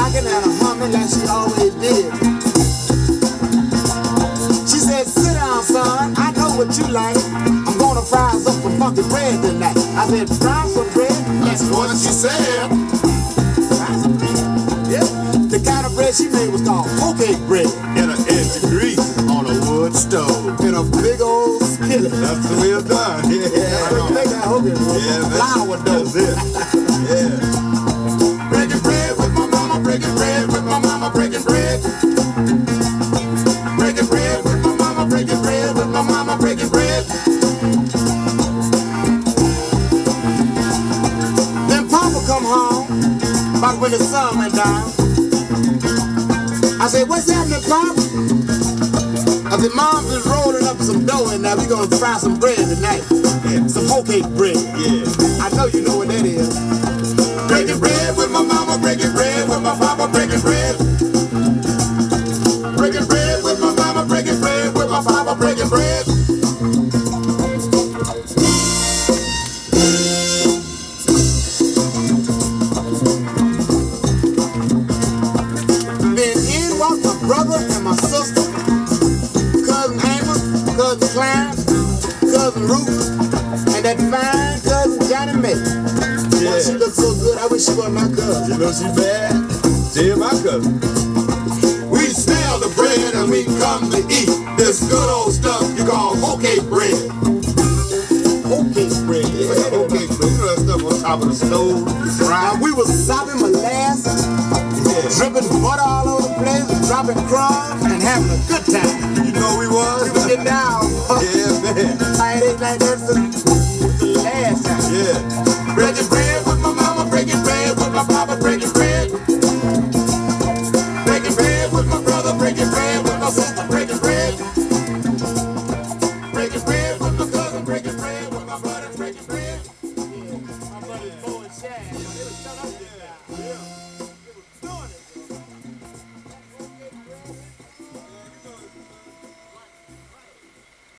rocking and a humming like she always did. She said, sit down, son, I know what you like. I'm gonna fry us up some funky bread tonight. I said, fry some bread? That's what she said. Fry some bread? Yeah. The kind of bread she made was called hoe cake bread. In an edge of grease on a wood stove. In a big old skillet. That's the way it's done. Yeah, you make that hoe cake bread. Yeah, flour dough. That's it. Yeah. Breaking bread with my mama, breaking bread with my mama, breaking bread. Breaking bread with my mama, breaking bread with my mama, breaking bread. Then Papa come home about when the sun went down. I said, what's happening, Papa? I said, Mom's just rolling up some dough in there. We gonna fry some bread tonight. Some hoe cake bread. Yeah. I know you know what that is. Breaking bread with my mama, breaking bread with my papa, breaking bread. Breaking bread with my mama, breaking bread with my papa, breaking bread. Then in walked my brother and my sister, cousin Amos, cousin Clarence, cousin Ruth, and that fine cousin Johnny May. Yeah. She looked so good, I wish she was my cousin. You know she bad? She my cousin. We smell the bread and we come to eat this good old stuff you call hoe cake bread. Hoe cake bread. Yeah, hoe cake bread. You know that stuff on top of the stove. Now we was sopping molasses, dripping butter all over the place, dropping crumbs, and having a good time. You know we was? We was getting down. Yeah, man. I ain't like that since